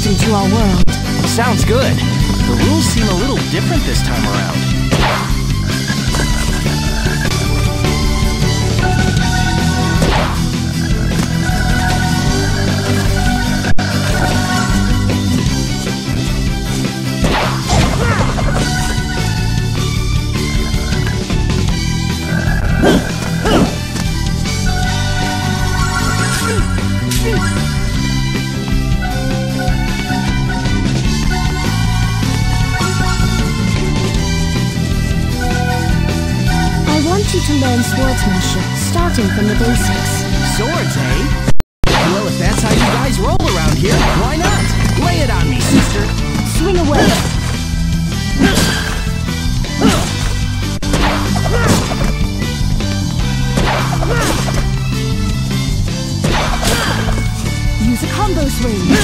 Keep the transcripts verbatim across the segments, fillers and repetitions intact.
accustomed to our world. Sounds good. The rules seem a little different this time around. To learn swordsmanship, starting from the basics. Swords, eh? Well, if that's how you guys roll around here, why not? Lay it on me, sister. Swing away. Use a combo swing.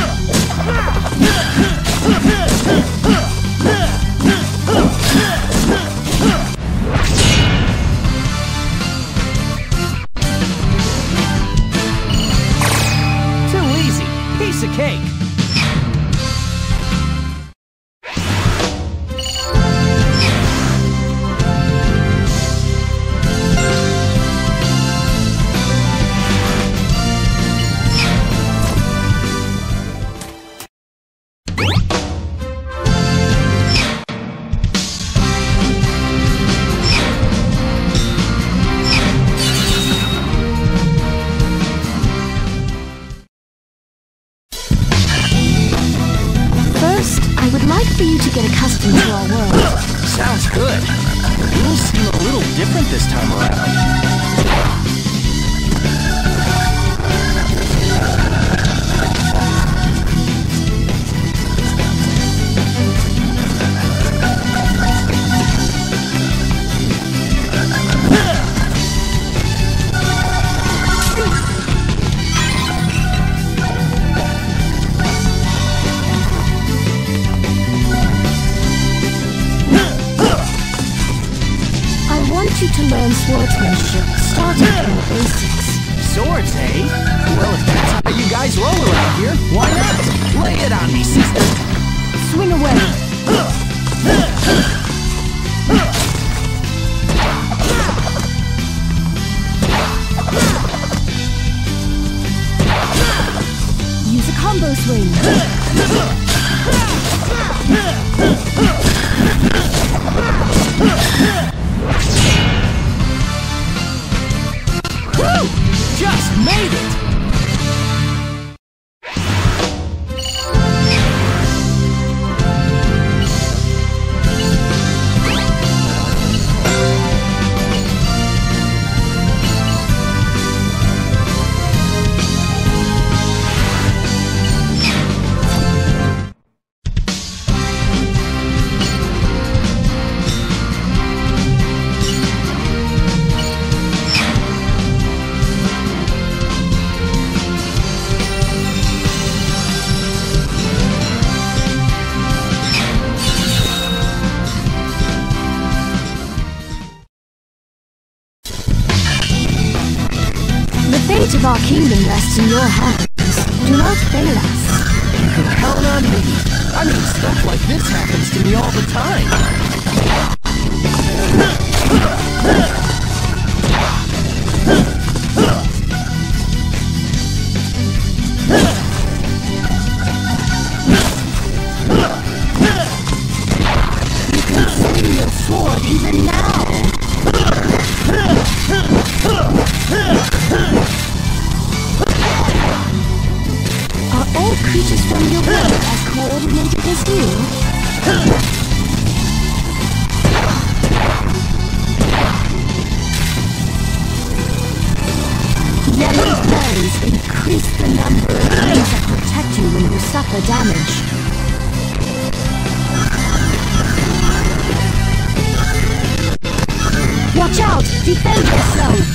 Piece of cake. For you to get accustomed to our world. Sounds good. The rules seem a little different this time around. You to learn swordsmanship, starting from the basics. Swords, eh? Well, if that's how you guys roll around here, why not? Lay it on me, sister. Swing away. Use a combo swing. Just made it! The fate of our kingdom rests in your hands. Do not fail us. You can count on me. I mean, stuff like this happens to me all the time. You can swing your sword even now. Are all creatures from your world as coordinated as you? Yellow berries increase the number of things that protect you when you suffer damage. Watch out! Defend yourself!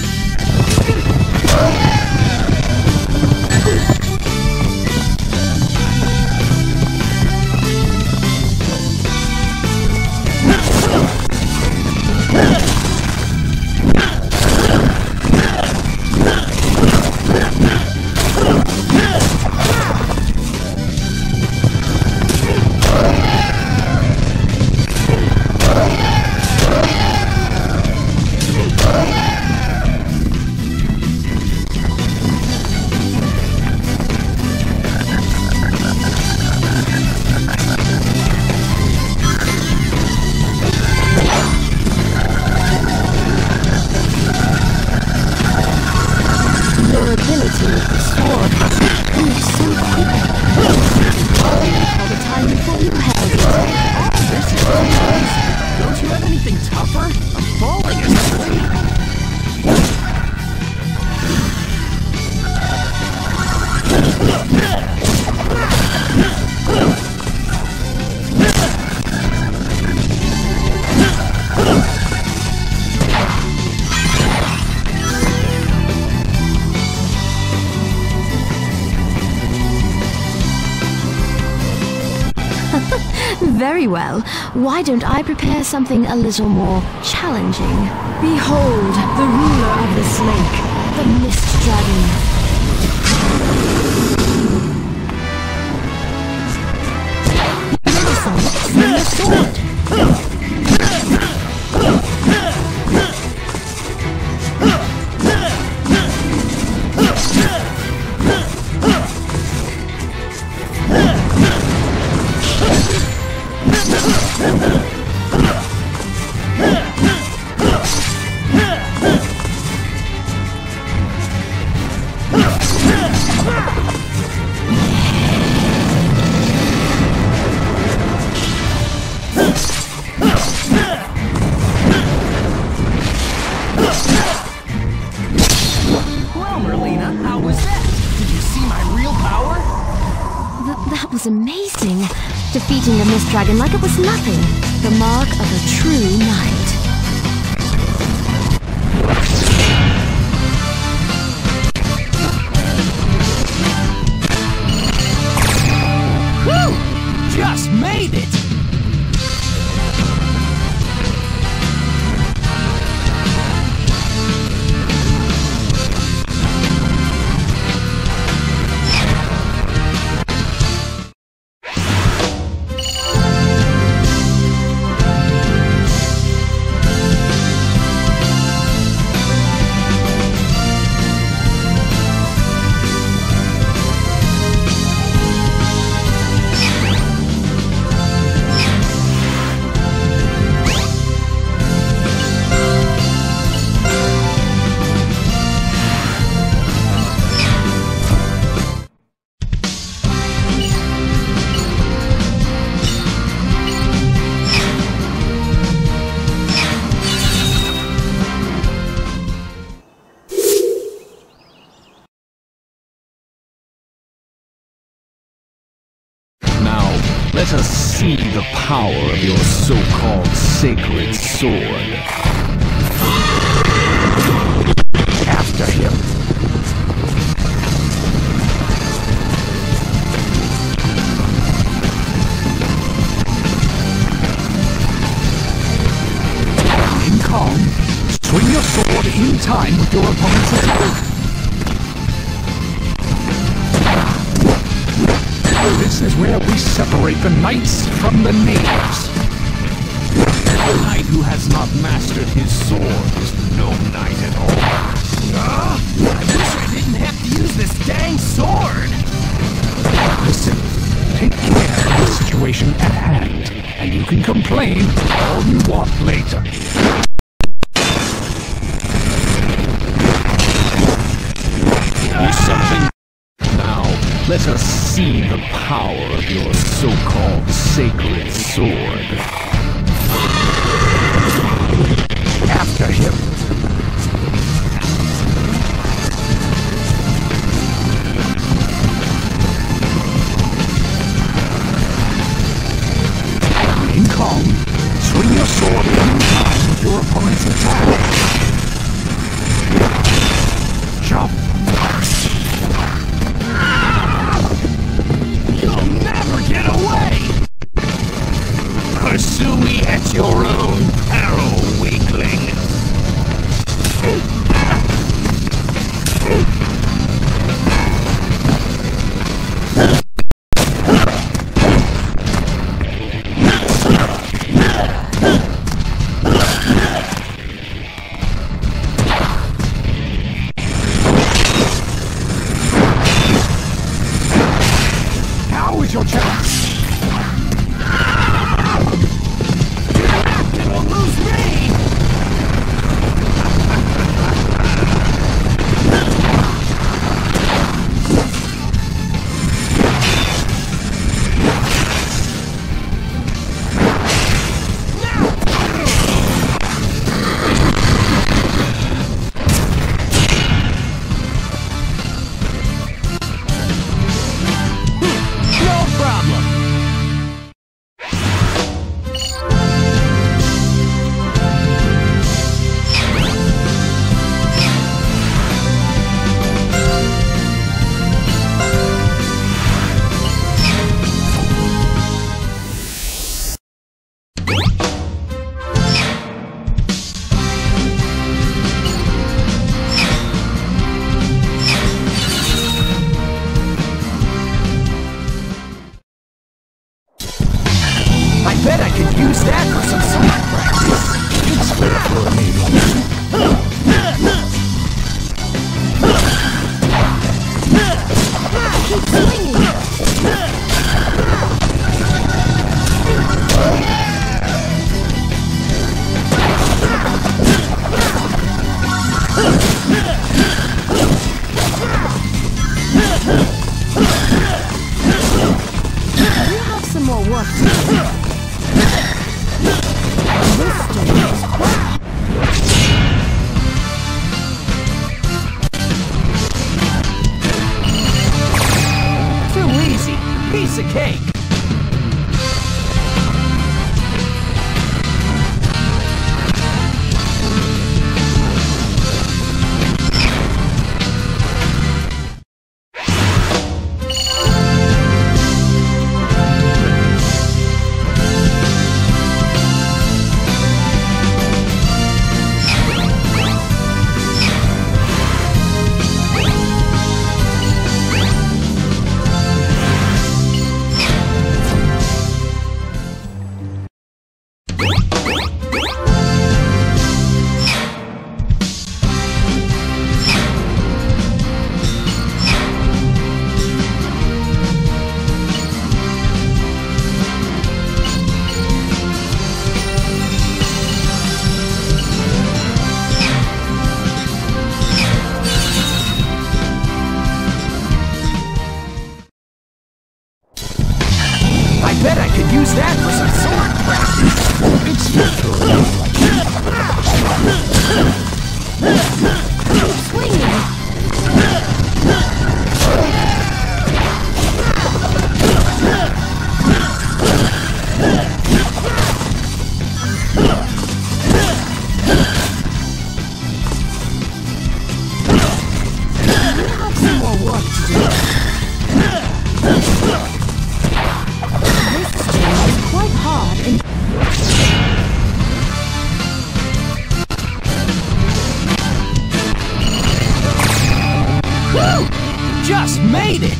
Very well. Why don't I prepare something a little more challenging? Behold, the ruler of this lake, the Mist Dragon. Swing the sword! Amazing. Defeating the Mist Dragon like it was nothing. The mark of a true knight. Whew! Just made it! Let us see the power of your so-called sacred sword. After him. Remain calm. Swing your sword in time with your opponent's attack. This is where we separate the knights from the knaves. A knight who has not mastered his sword is no knight at all. Uh, I wish I didn't have to use this dang sword! Listen, take care of the situation at hand, and you can complain all you want later. Do something. Let us see the power of your so-called sacred sword. After him. Remain calm. Swing your sword in time with your opponent's attack. Jump. Get away! Pursue me at your own peril, weakling! Now is your chance! No problem! could use that for some sword practice. It's fair for a meeting. Keep swinging. You have some more work to do. This stage is quite Too easy. Piece of cake. I bet I could use that for some sword practice. It's natural. keep swinging. You have some more work to do. This stage is quite hard and Woo! Just made it!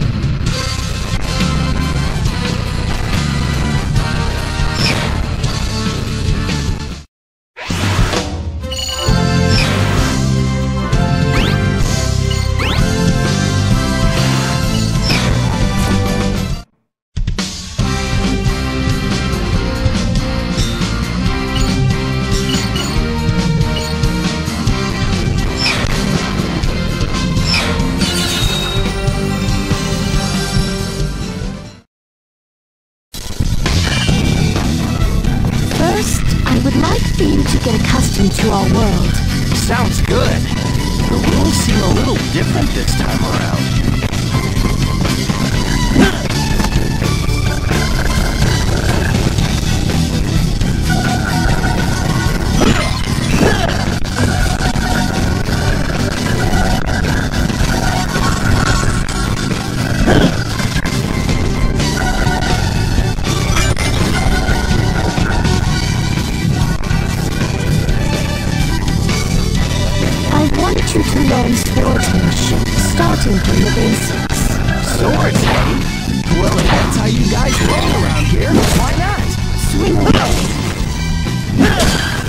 I would like for you to get accustomed to our world. Sounds good. The rules seem a little different this time around. You to learn swordsmanship, starting from the basics. Swords, eh? Well, if that's how you guys roll around here, why not? Swing.